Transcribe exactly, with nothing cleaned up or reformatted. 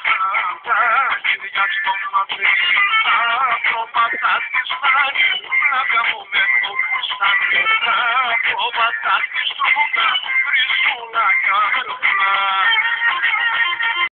ίδια στο μαθητή, τα πρόβατα της φάνη, πλάκα μου με το πουστάνι, τα πρόβατα της τρούγα, βρίσκουν να κάνουν.